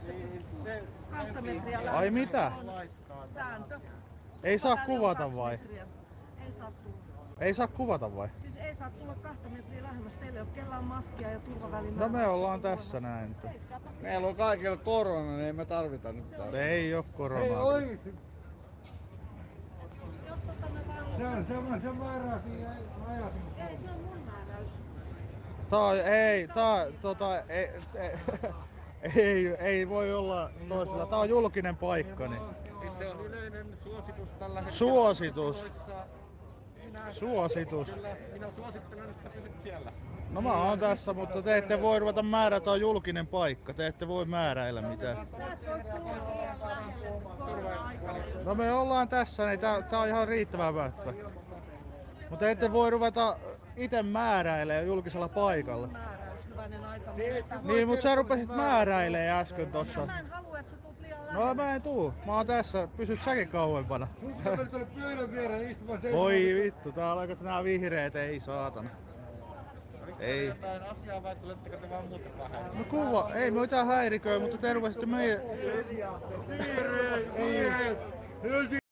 2 metriä lähes. Ai mitä? Sääntö. Ei saa Väli on kuvata 2 vai? metriä. Ei saa tulla. Ei saa kuvata vai? Siis ei saa tulla 2 metriä lähemmäs. Teillä ei ole kellään maskia ja turvavälineitä. No me ollaan tässä näin. Meillä on kaikilla korona, niin ei me tarvita nyt täällä. Ei oo koronaa. Jos me vaan... Se määräsi ajatin. Ei, se on mun määräys. Ei voi olla toisella. Tää on julkinen paikka. Niin. Siis se on yleinen suositus tällä hetkellä. Suositus. Suositus. Kyllä, minä suosittelen, että pysyt siellä. No mä oon tässä, mutta te ette voi ruveta määrää, tää on julkinen paikka. Te ette voi määräillä mitään. Sä et voi tulla liian lähelle korona-aikana. No me ollaan tässä, niin tää on ihan riittävää vähtä. Mutta ette voi ruveta ite määräilemään julkisella paikalla. Määräys, hyvänen aika. Niin, mutta sä rupesit määräilemään äsken tossa. Mä en halua, että sä tulet liian No lähelle. mä en tuu. Mä oon tässä. Pysyt säkin kauempana. Sukka meni tuolle pöydän viereen istumaan seisomaan. Voi vittu, täällä on nää vihreät, ei saatana. Ei. Jotain asiaa vai tuletteko te vaan muuten vähän? No kuva, ei me mitään häiriköä, mutta te rupesitte meidän... Vihreät!